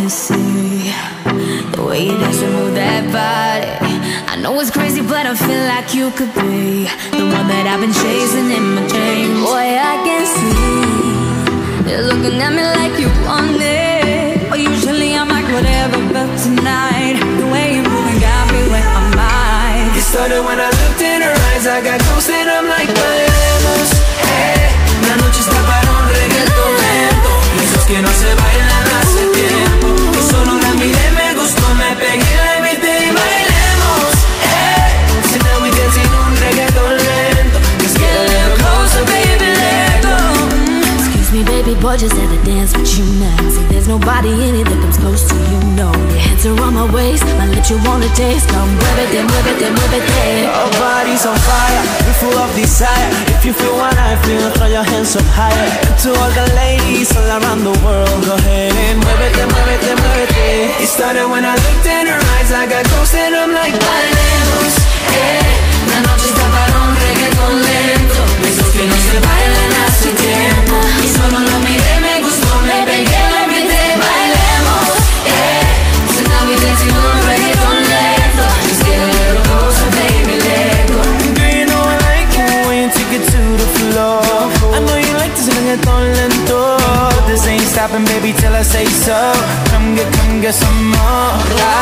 to see the way you dance and move that body. I know it's crazy, but I feel like you could be the one that I've been chasing in my dreams. Boy, I can see you're looking at me like you want it. But usually I'm like whatever, but tonight the way you're moving got me where I'm at. It started when I looked in her eyes. I got close and I'm like, bailemos, hey. La noche está para un reggaetón lento, esos que no se bailan hace tiempo. Y solo la miré, me gustó, me pegué, la invité y bailemos, hey. So now we dancing un reggaetón lento. Let's get a little closer, baby, let go. Excuse me, baby boy, just had to dance with you now. See, there's nobody in it that comes close to you, no. Your hands are on my waist, I let you wanna taste. Come move it, then move it, then move it, then. Our bodies on fire, we're full of desire. If you feel what I feel, throw your hands up higher. To all the ladies all around the world, go ahead and muévete, muévete, muévete. It started when I looked in her eyes. I got close and I'm like, bailemos, eh. La noche está para un reggaetón lento, esos que no se bailan hace tiempo. Y solo lo miré, me gustó, me pegué, la invité, bailemos, eh. So now we dancing un reggaetón lento. Just get a little closer, baby, let go. Do you know I like it when you take it to the floor? I know you like this reggaetón lento. This ain't stopping, baby, till I say so. Come get some more.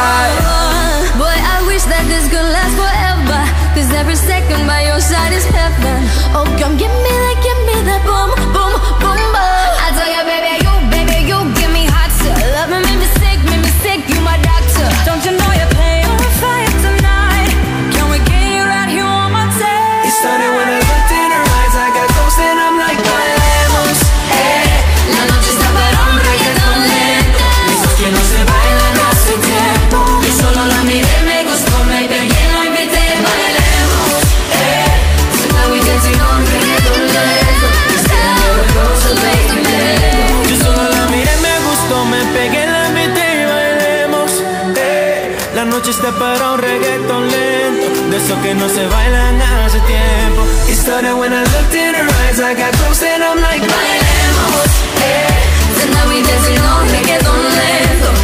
Boy, I wish that this could last forever, 'cause every second by your side is heaven. Oh, come give me that boom, boom, boom, boom. I tell you, baby, you give me hot stuff. Love me, make me sick, you my doctor. Don't you know you're paying a fire tonight? Can we get you right here on my tail? It started when I looked in her eyes. I got close and I'm like, bailemos, eh. La noche está para un reggaetón lento, esos que no se bailan hace tiempo. Y solo la miré, me gustó, me pegué, la invité, bailemos, eh. So now we dancing on reggaetón lento. Just get a little closer, baby, let go. Yo solo la miré, me gustó, me pegué, la invité y bailemos, eh. La noche está para un reggaetón lento, de esos que no se bailan hace tiempo. It started when I looked in her eyes. I got close and I'm like, bailemos, eh. So now we dancing on reggaeton lento.